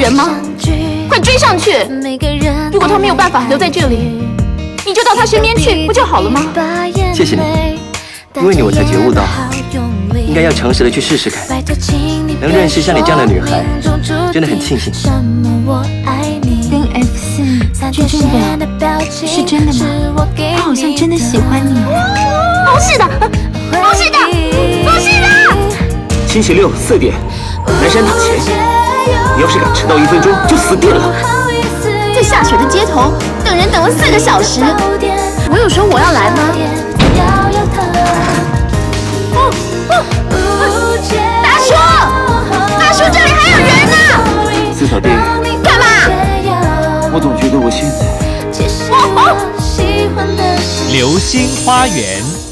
人吗？快追上去！如果他没有办法留在这里，你就到他身边去，不就好了吗？ 谢谢你，因为你我才觉悟到，应该要诚实的去试试看。能认识像你这样的女孩，真的很庆幸。 跟 F4追真的是真的吗？他好像真的喜欢你。不是的，不是的，不是的！ 星期六4点，南山塔前。你要是敢迟到1分钟，就死定了。 在下雪的街头等人等了4个小时，我有说我要来吗？大叔，大叔，这里还有人呢！ 四小弟， 干嘛？ 我总觉得我现在…… 流星花园。